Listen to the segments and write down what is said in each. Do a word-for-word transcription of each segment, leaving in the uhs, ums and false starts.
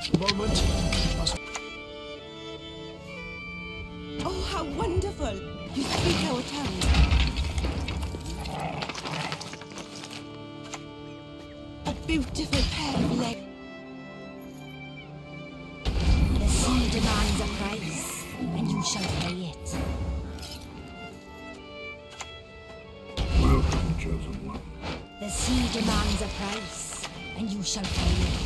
Moment. Oh, how wonderful! You speak our tongue. A beautiful pair of legs. The sea demands a price, and you shall pay it. Welcome, chosen one. The sea demands a price, and you shall pay it.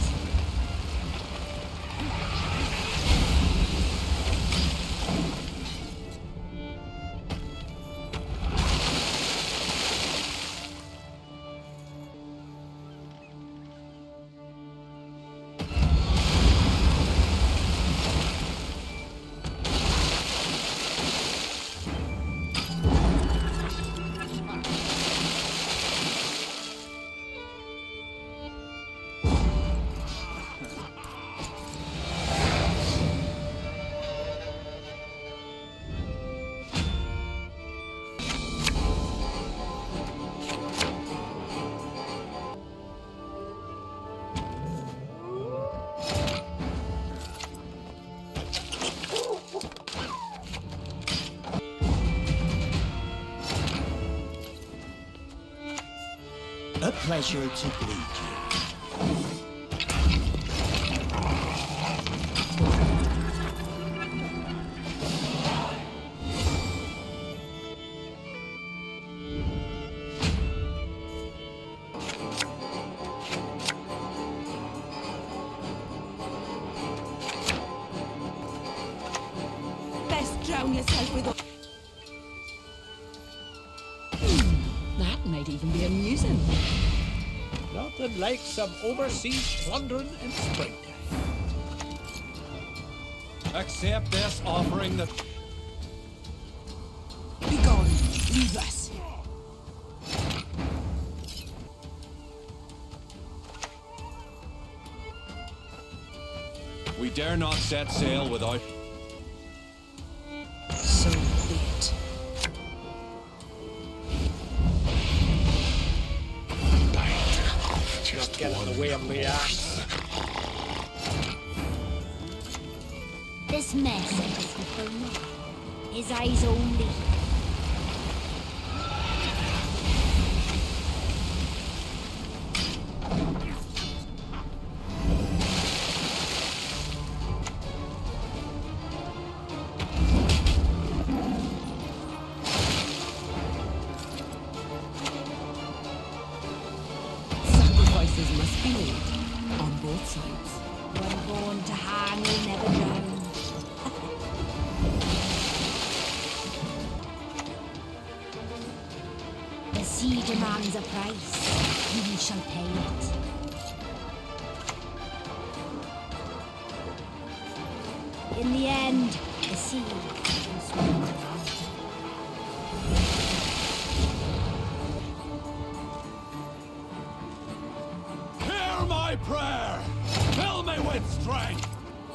A pleasure to greet you. Best drown yourself with... That might even be amusing. Nothing like some overseas plundering in springtime. Accept this offering that... Be gone. Leave us. We dare not set sail without... So be it. Just Get in the way of me ass. This mess is for me. His eyes only. Sacrifices must be made on both sides. One born to hang will never drown. The sea demands a price, and you shall pay it. In the end, the sea will swallow it. Hear my prayer! Fill me with strength!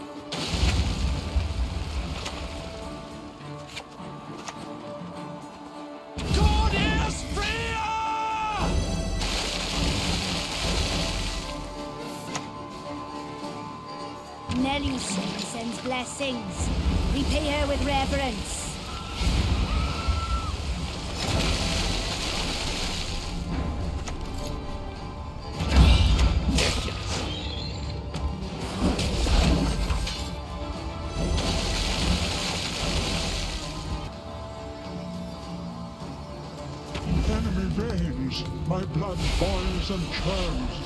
God is fear! Nelly sends blessings. Repay her with reverence. Enemy veins, my blood boils and churns.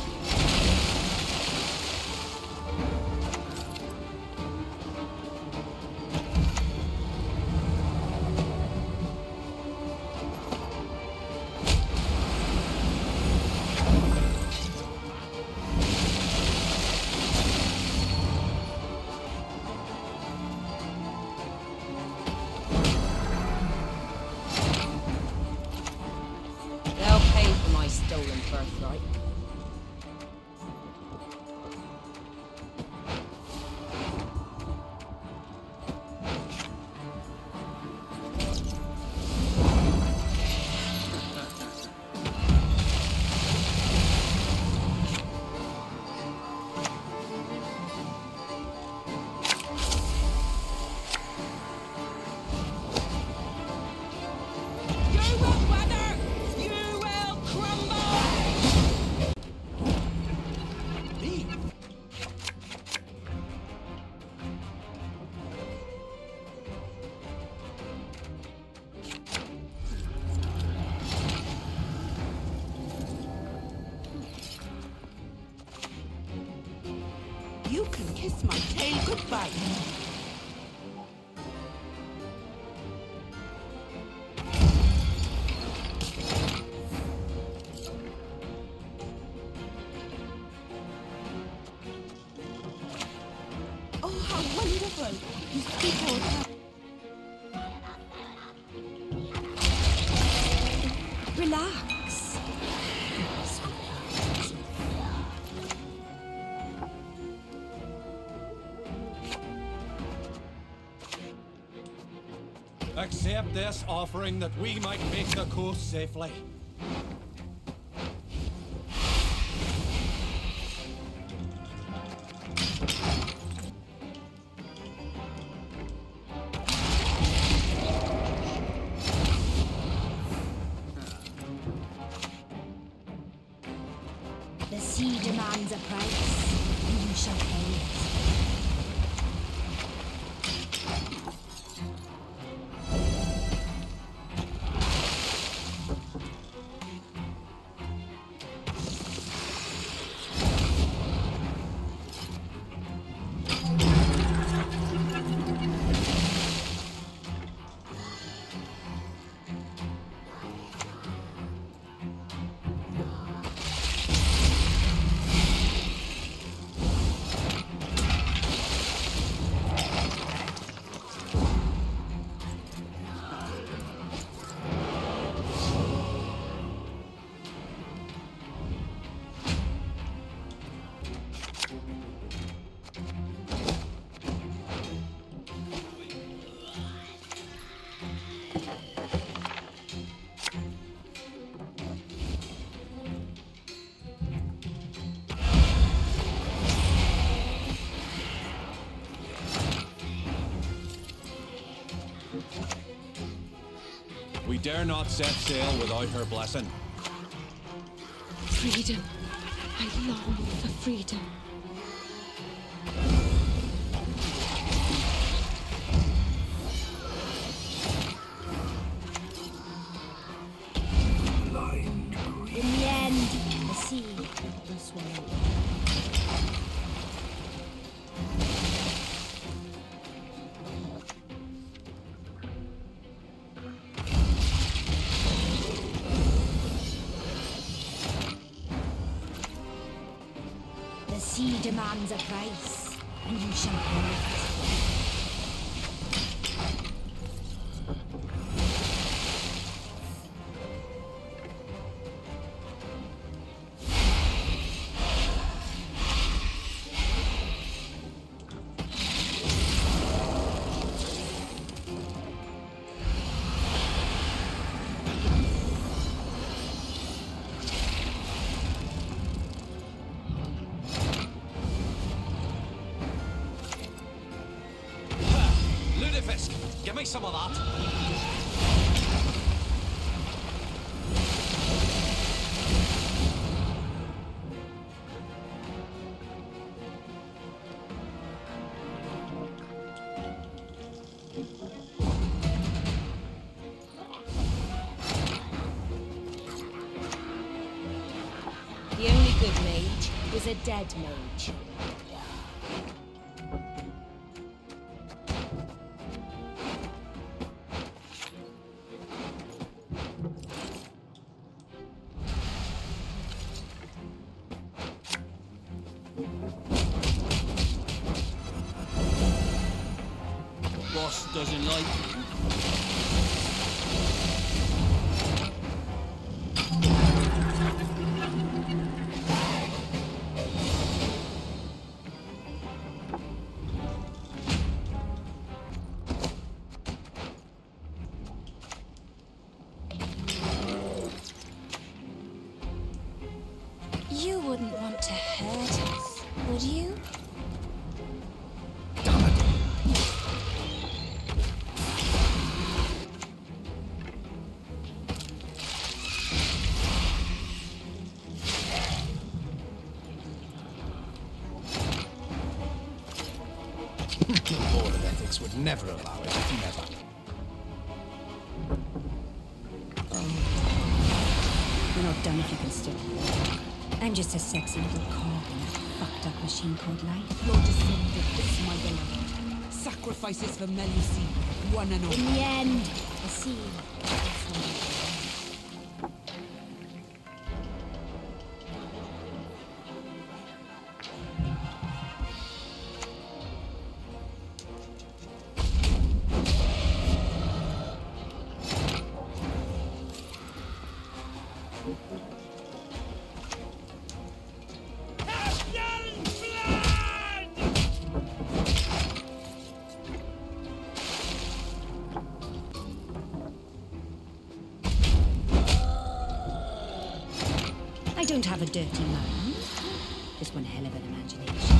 They'll pay for my stolen birthright. You will weather! You will crumble! Me? You can kiss my tail goodbye. Oh, how wonderful! You speak our tongue. Relax. Accept this offering that we might make the coast safely. The sea demands a price, and you shall pay it. We dare not set sail without her blessing. Freedom. I long for freedom. In the end, the sea will swallow. The sea demands a price, and you shall pay it. Give me some of that. The only good mage is a dead mage. Boss doesn't like you. You wouldn't want to hurt us, would you? never allow it. Never. You're not done if you can stop. I'm just a sexy little cog in a fucked up machine called life. Your descendants, my beloved. Sacrifices for Melusi, one and all. In the end, the sea. I don't have a dirty mind. Just one hell of an imagination.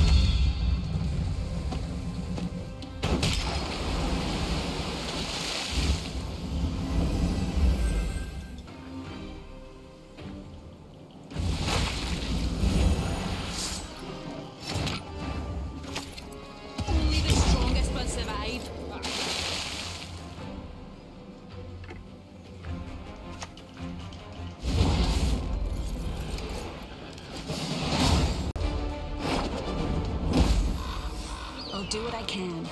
Only the strongest will survive. I'll do what I can.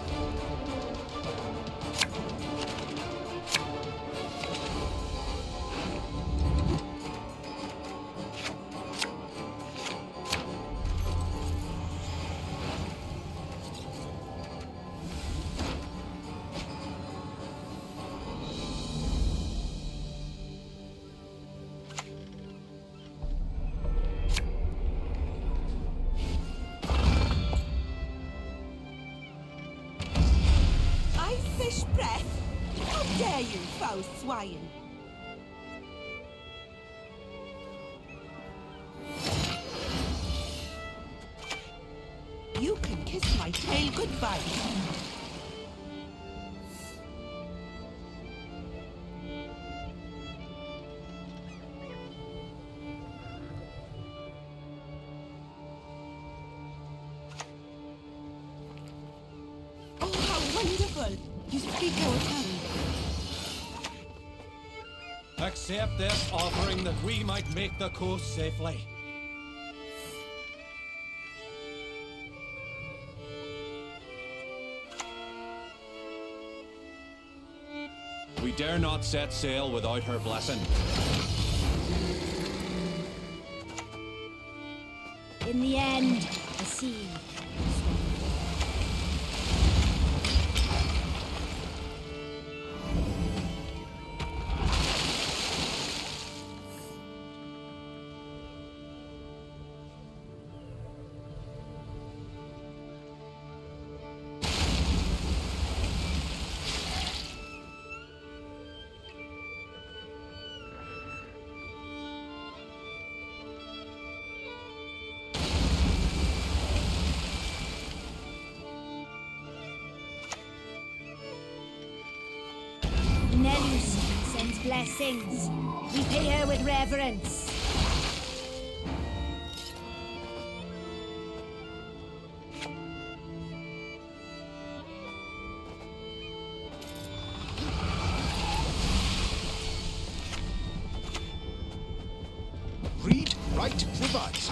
Fish breath? How dare you, foul swine! You can kiss my tail goodbye. Oh, how wonderful! You speak our tongue. Accept this offering that we might make the coast safely. We dare not set sail without her blessing. In the end, the sea. Nelus sends blessings. We pay her with reverence. Read, write, revise.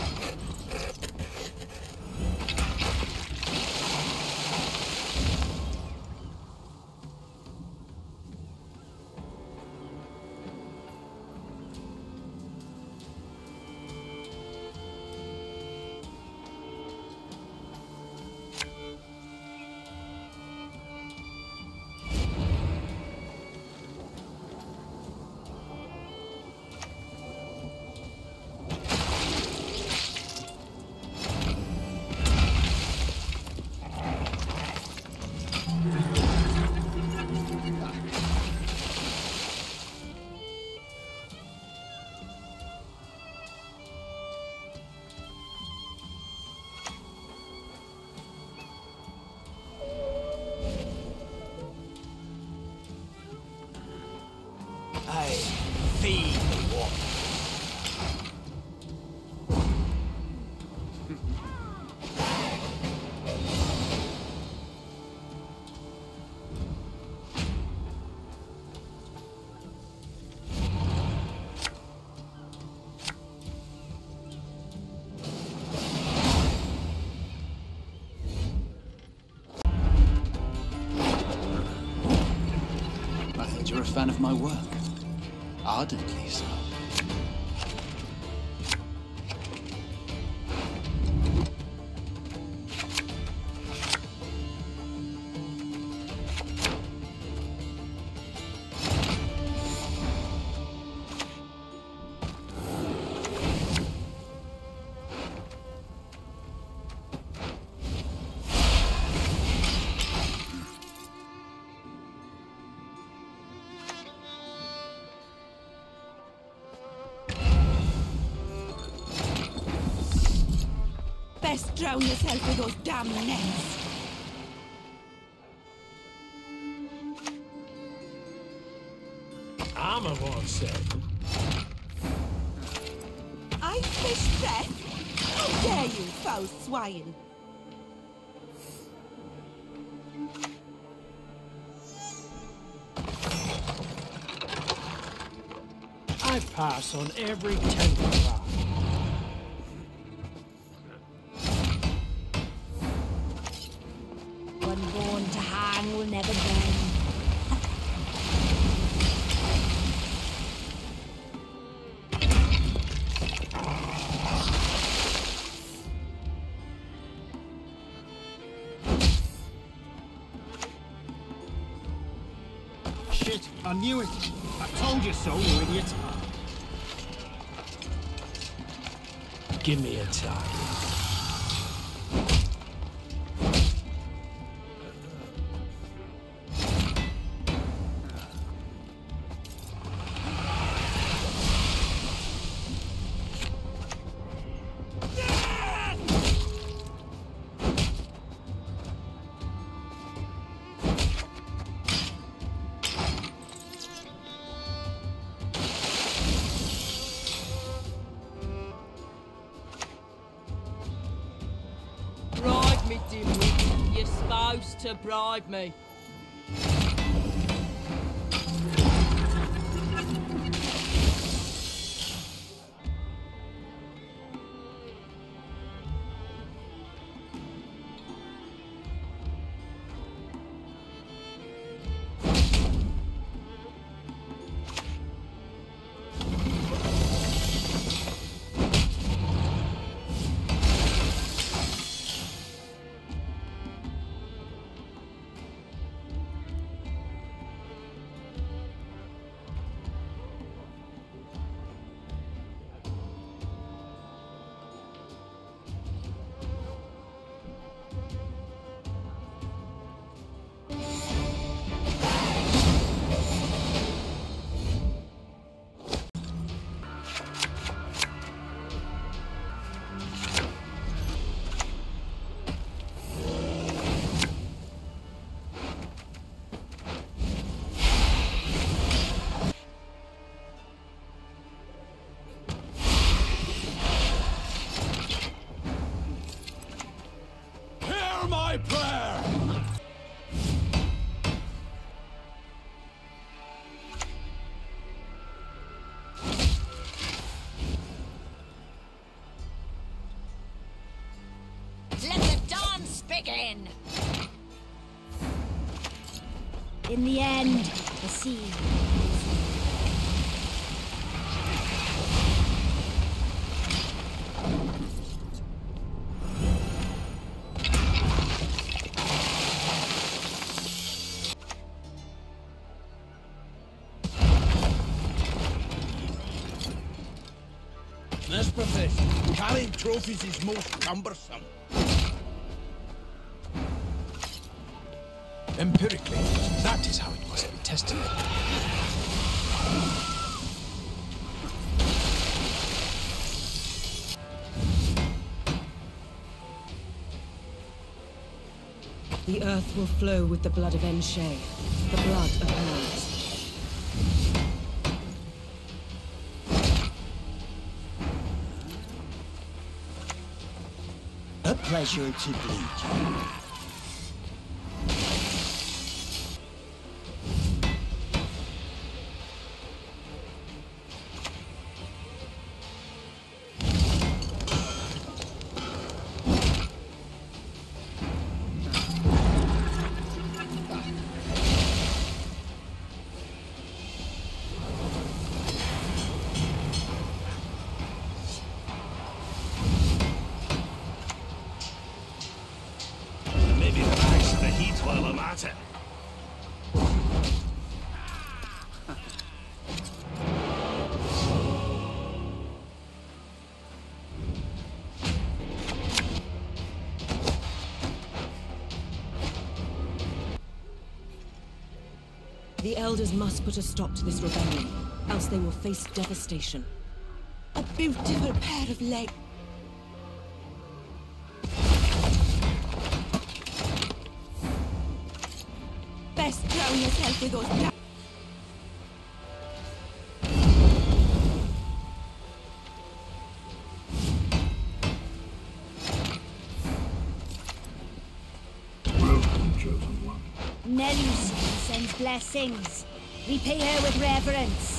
I feed the water. heard you're a fan of my work. Ardently so. Best drown yourself with those damn nets. I'm a one said. I fish breath? How dare you, foul swine! I pass on every tender rock. One born to hang will never burn. Shit, I knew it. I told you so, you idiot. Give me a target. Bribe me, dimwit. You're supposed to bribe me. My prayer! Let the dance begin! In the end, the sea. This profession, carrying trophies is most cumbersome. Empirically, that is how it must be tested. The earth will flow with the blood of Enshe, the blood of Earls. A pleasure to bleed you. The Elders must put a stop to this rebellion, else they will face devastation. A beautiful pair of legs. Best drown yourself with those. Welcome, chosen one. Nelusi sends blessings. Repay her with reverence.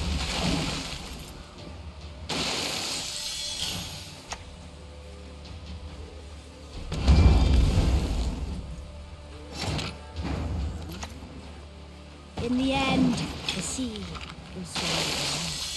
In the end, the sea will swallow.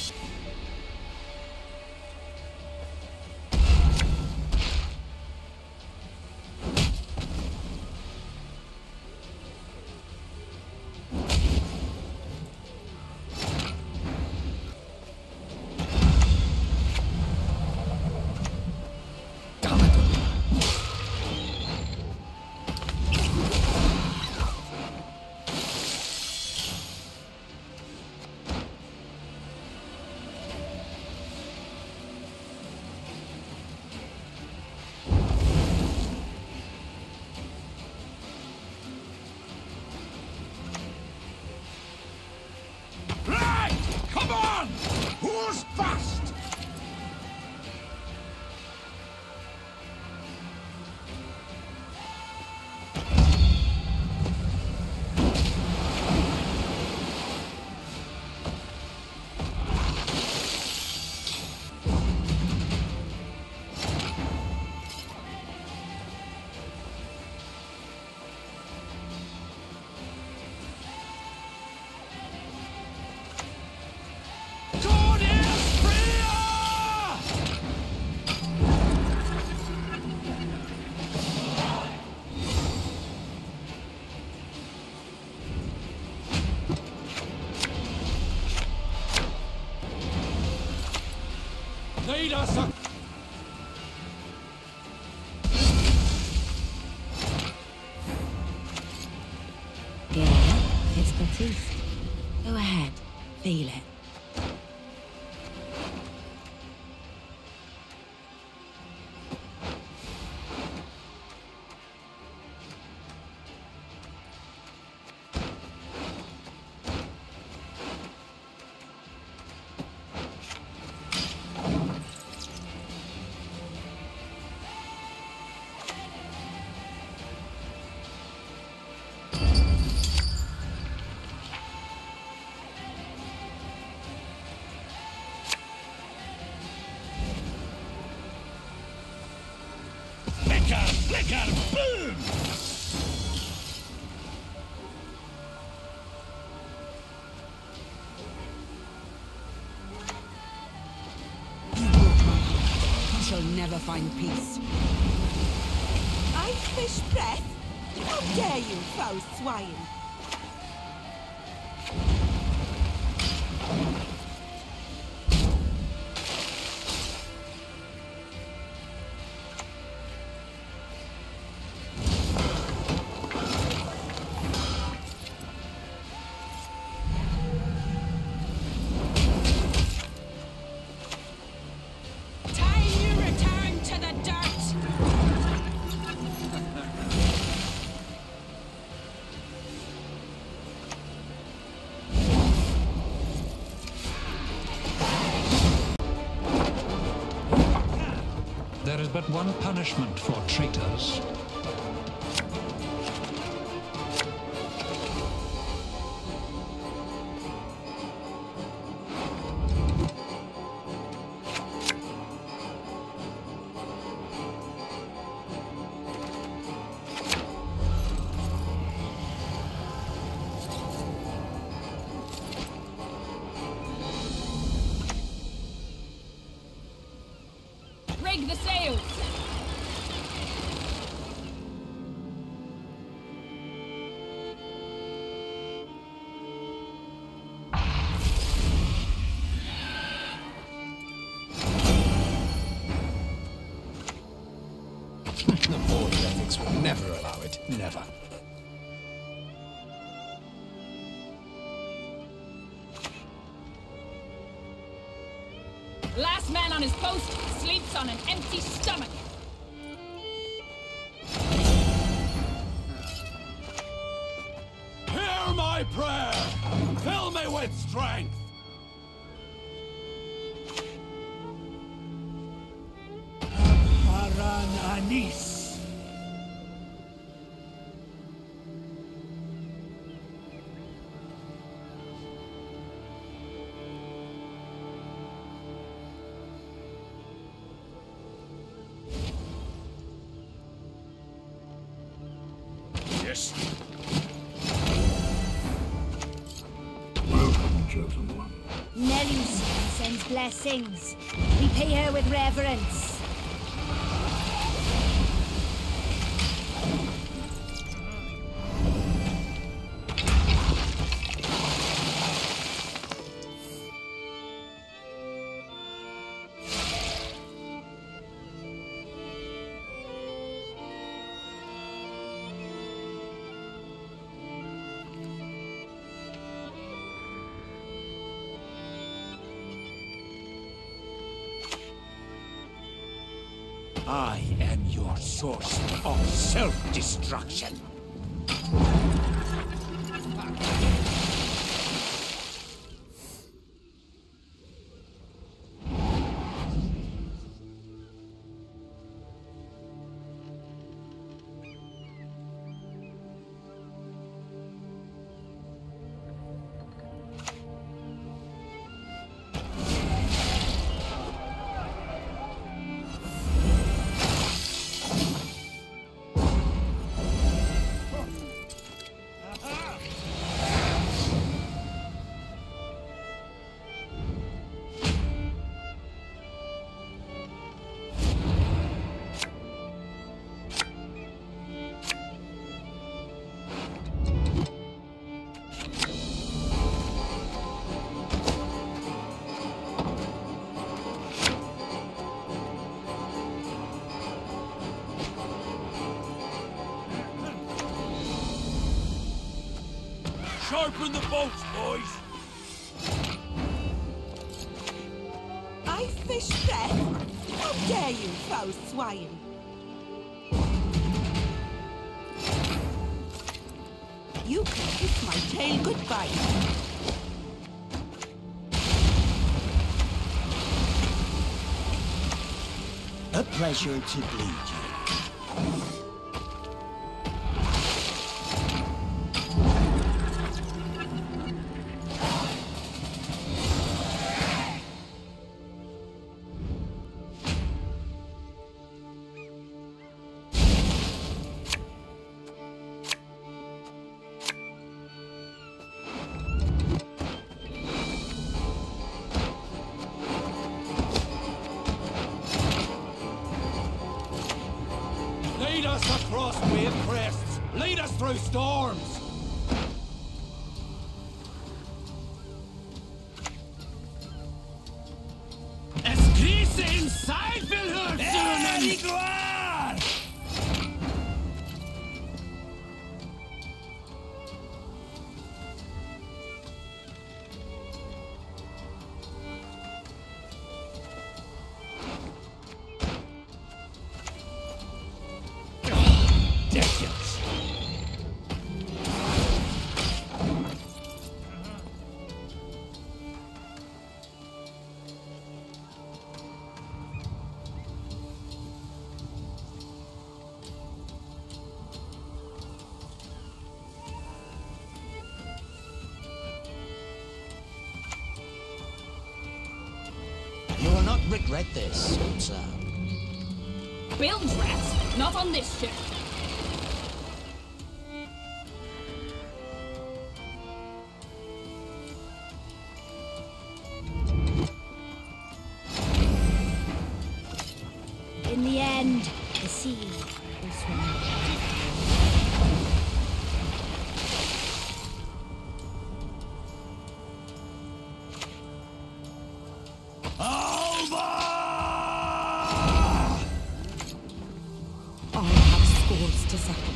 Lead us up! Yeah, it's Batiste. Go ahead, feel it. Flicker, boom! You broke my heart. You shall never find peace. I fish breath? How dare you, foul swine! There is but one punishment for traitors. Rig the sails! The board of ethics will never allow it. Never. Last man on his post sleeps on an empty stomach. Hear my prayer! Fill me with strength! Paran Anis. Yes. Welcome, chosen one. Nelusian sends blessings. We pay her with reverence. I am your source of self-destruction. Sharpen the bolts, boys! I fish breath? How dare you, foul swine! You can kiss my tail goodbye. A pleasure to bleed you. Lead us across wave crests! Lead us through storms! Es Krise inside will hurt soon! You will not regret this, sir. Build rats, not on this ship. In the end, the sea will swallow. All have scores to settle.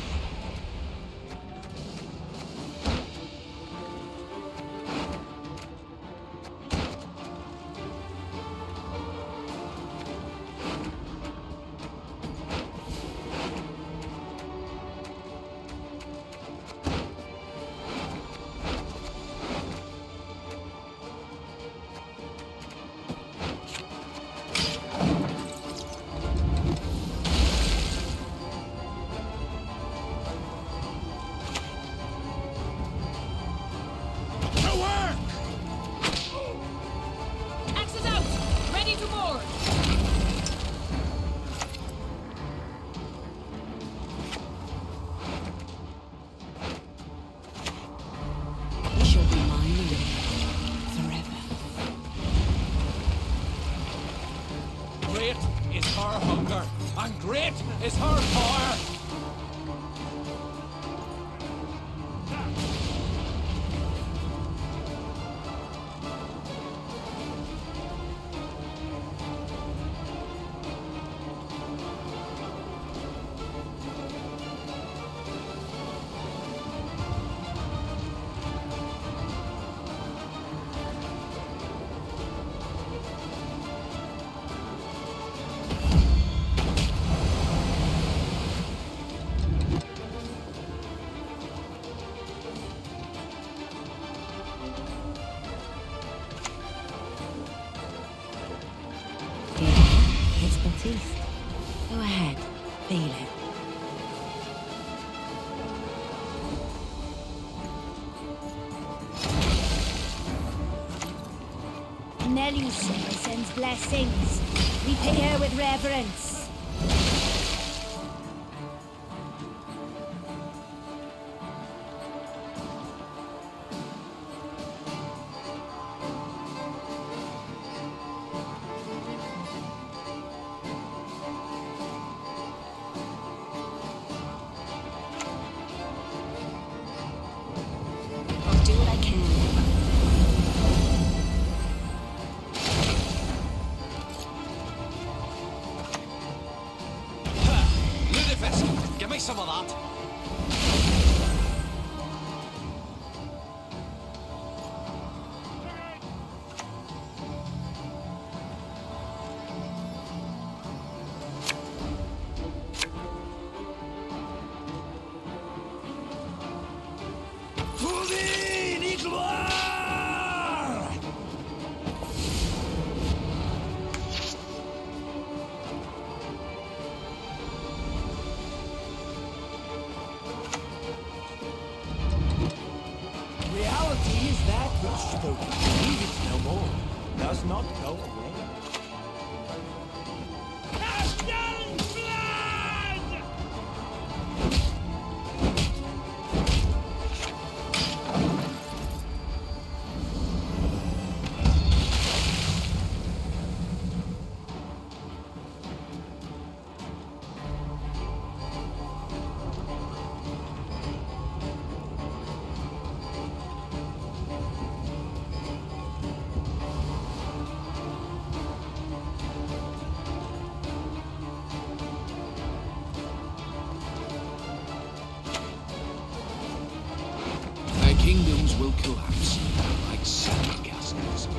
is her fire! Go ahead, feel it. Nelly sends blessings. We pay her with reverence. Some of that. Believe it no more, does not go away. Kingdoms will collapse like sand castles.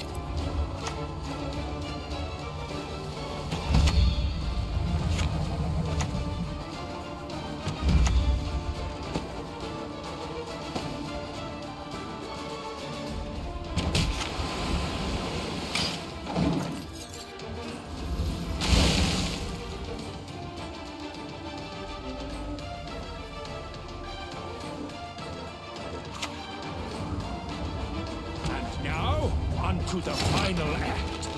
To the final act.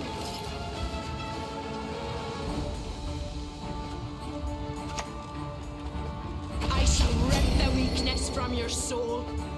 I shall rip the weakness from your soul.